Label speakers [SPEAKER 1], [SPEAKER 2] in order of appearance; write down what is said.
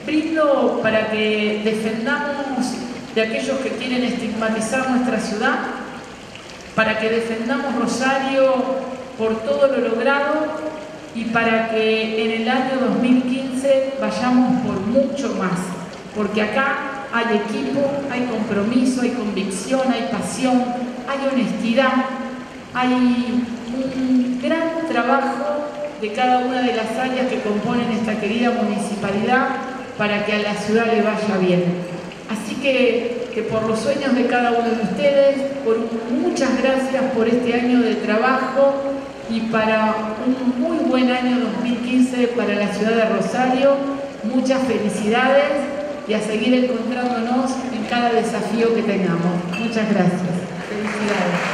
[SPEAKER 1] brindo para que defendamos de aquellos que quieren estigmatizar nuestra ciudad, para que defendamos Rosario por todo lo logrado y para que en el año 2015 vayamos por mucho más, porque acá hay equipo, hay compromiso, hay convicción, hay pasión, hay honestidad, hay un gran trabajo de cada una de las áreas que componen esta querida municipalidad para que a la ciudad le vaya bien. Así que por los sueños de cada uno de ustedes, muchas gracias por este año de trabajo y para un muy buen año 2015 para la ciudad de Rosario. Muchas felicidades y a seguir encontrándonos en cada desafío que tengamos. Muchas gracias. Felicidades.